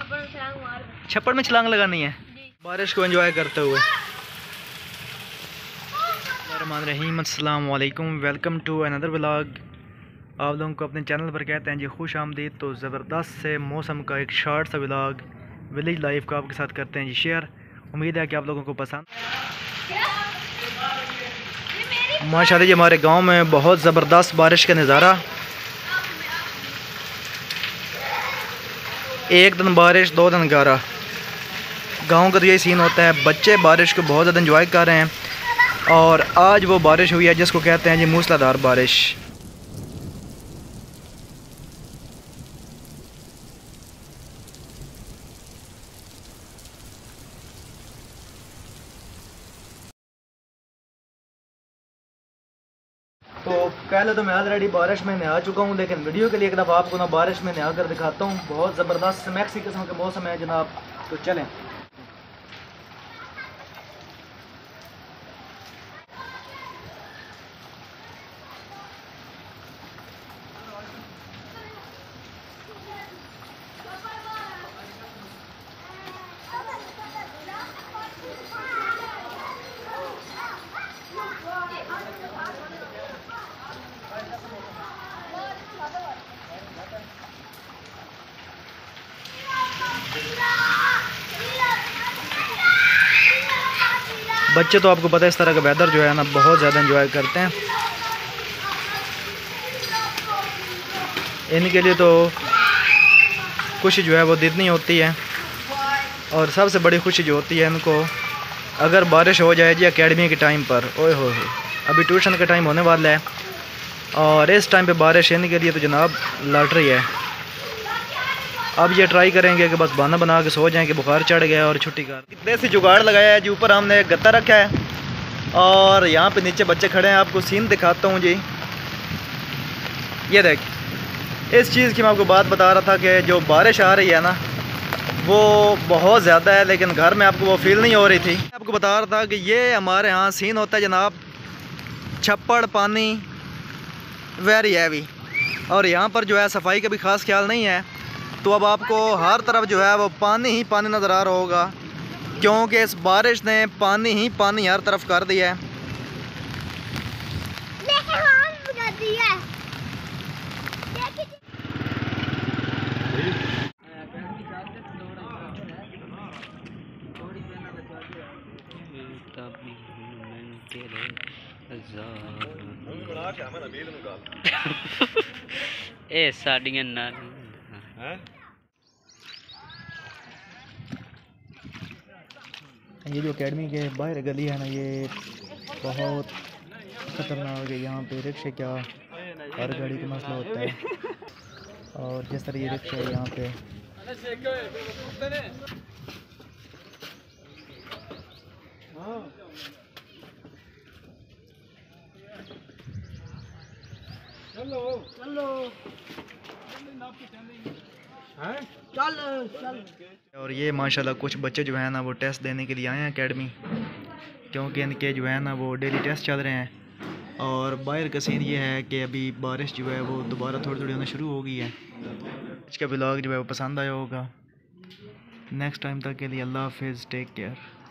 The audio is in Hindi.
छप्पड़ में छलांग लगानी है बारिश को एंजॉय करते हुए। रहीम अस्सलाम वालेकुम, वेलकम टू अनदर व्लॉग। आप लोगों को अपने चैनल पर कहते हैं जी खुश आमदीद। तो ज़बरदस्त से मौसम का एक शॉर्ट सा व्लॉग विलेज लाइफ का आपके साथ करते हैं जी शेयर। उम्मीद है कि आप लोगों को पसंद। माशाल्लाह जी हमारे गांव में बहुत ज़बरदस्त बारिश का नज़ारा। एक दिन बारिश, दो दिन गारा। गांव का तो यही सीन होता है। बच्चे बारिश को बहुत ज़्यादा इंजॉय कर रहे हैं और आज वो बारिश हुई है जिसको कहते हैं जी मूसलाधार बारिश। तो पहले तो मैं ऑलरेडी बारिश में नहा चुका हूँ, लेकिन वीडियो के लिए एक दफ़ा आपको ना बारिश में नहा कर दिखाता हूँ। बहुत ज़बरदस्त मैक्सी किस्म का मौसम है जनाब। तो चलें। बच्चे तो आपको पता है इस तरह का वेदर जो है ना बहुत ज़्यादा एंजॉय करते हैं। इनके लिए तो खुशी जो है वो जितनी होती है, और सबसे बड़ी खुशी जो होती है इनको अगर बारिश हो जाए जी एकेडमी के टाइम पर। ओए हो, अभी ट्यूशन का टाइम होने वाला है और इस टाइम पे बारिश इनके लिए तो जनाब लॉटरी है। अब ये ट्राई करेंगे कि बस बहाना बना के सो जाएं कि बुखार चढ़ गया और छुट्टी कर। देसी जुगाड़ लगाया है जी। ऊपर हमने एक गत्ता रखा है और यहाँ पे नीचे बच्चे खड़े हैं। आपको सीन दिखाता हूँ जी। ये देख, इस चीज़ की मैं आपको बात बता रहा था कि जो बारिश आ रही है ना वो बहुत ज़्यादा है, लेकिन घर में आपको वो फील नहीं हो रही थी। आपको बता रहा था कि ये हमारे यहाँ सीन होता है जनाब, छप्पड़ पानी वेरी हैवी, और यहाँ पर जो है सफाई का भी ख़ास ख्याल नहीं है। तो अब आपको हर तरफ जो है वो पानी ही पानी नज़र आ रहा होगा, क्योंकि इस बारिश ने पानी ही पानी हर तरफ कर दिया है। ए साड़ियाँ ना ये जो एकेडमी के बाहर गली है ना ये बहुत ख़तरनाक है। यहाँ पे रिक्शे क्या हर गाड़ी का मसला होता है, और जिस तरह ये रिक्शा है यहाँ पे और ये माशाल्लाह कुछ बच्चे जो है ना वो टेस्ट देने के लिए आए हैं एकेडमी, क्योंकि इनके जो है ना वो डेली टेस्ट चल रहे हैं। और बाहर का सीन ये है कि अभी बारिश जो है वो दोबारा थोड़ी थोड़ी होना शुरू हो गई है। इसका व्लॉग जो है वो पसंद आया होगा। नेक्स्ट टाइम तक के लिए अल्लाह हाफिज़, टेक केयर।